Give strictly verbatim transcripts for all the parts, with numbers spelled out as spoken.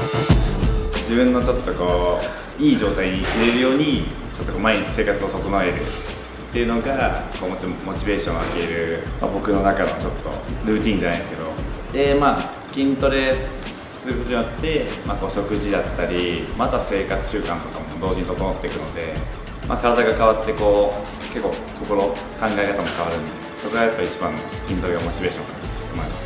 自分のちょっとこういい状態に入れるようにちょっとこう毎日生活を整えるっていうのがこうモチモチベーションを上げる、まあ、僕の中のちょっとルーティンじゃないですけど、でまあ筋トレすることによって、まあ、こう食事だったりまた生活習慣とかも同時に整っていくので、まあ、体が変わってこう結構心考え方も変わるんで、そこがやっぱ一番の筋トレがモチベーションかなと思います。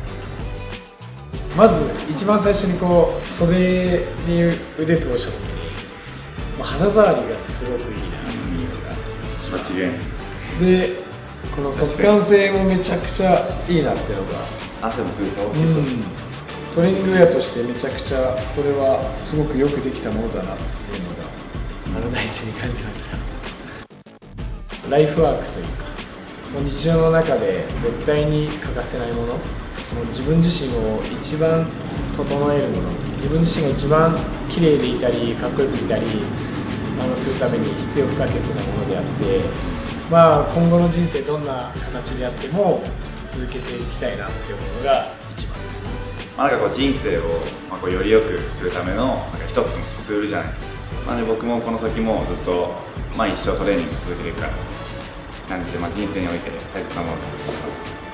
まず一番最初にこう袖に腕通した時に、まあ、肌触りがすごくいいなっていうのが間違いない。 でこの速乾性もめちゃくちゃいいなっていうのが、 汗もすごく大きうん、 そう、 トレーニングウェアとしてめちゃくちゃこれはすごくよくできたものだなっていうのがあの第一に感じました。ライフワークというかもう日常の中で絶対に欠かせないもの、もう自分自身を一番整えるもの、自分自身が一番綺麗でいたりかっこよくいたりあのするために必要不可欠なものであって、まあ、今後の人生どんな形であっても続けていきたいなって思うのが一番です。 まあ、なんかこう人生を、まあ、こうより良くするためのなんか一つのツールじゃないですか。まあ、で僕もこの先もずっと、まあ、一生トレーニング続けていくから感じで、まあ、人生において大切なものだと思います。